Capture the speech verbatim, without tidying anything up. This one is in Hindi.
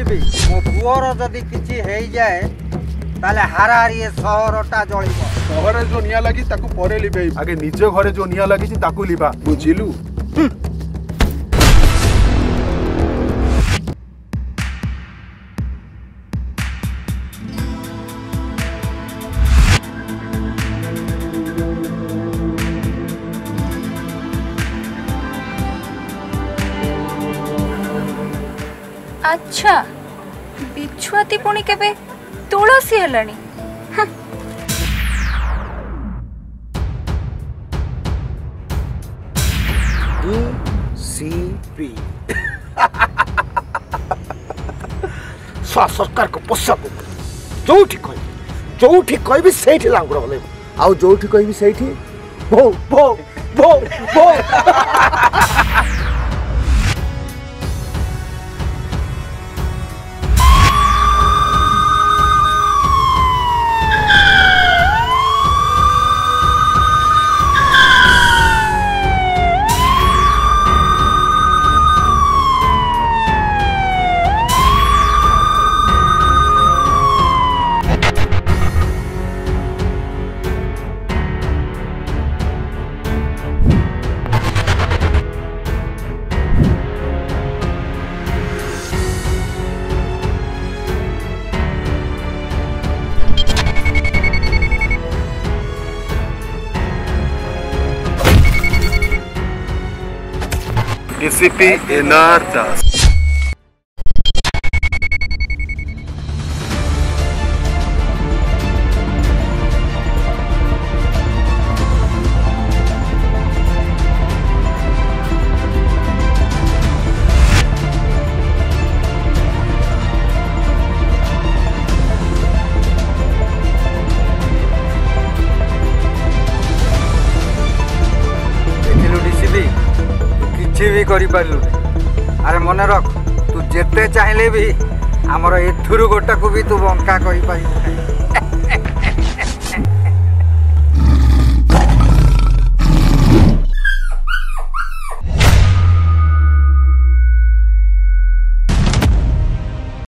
डीसीपी मो पुअर जदि किछि हेई जाए ताले हाराहारी सहरटा जलिब। सहर जो निया लगी ताकू परे लिबे आगे निज घरे जो निया लगी ताकू लिबा बुझिलु। अच्छा बिछुआती पुणी केबे तुलसी हेलानी। डीसीपी स्वा सरकार को पोषक जोठी कहि जोठी कहबी सेठी लांगुड़ हले आउ जोठी कहबी सेठी भो भो भो भो। डीसीपी एनआर दास भी करी पारलु। अरे मन रख तू जेते चाहिले भी आमर एथुरु गोटा को भी तू बंका करी पारिबु।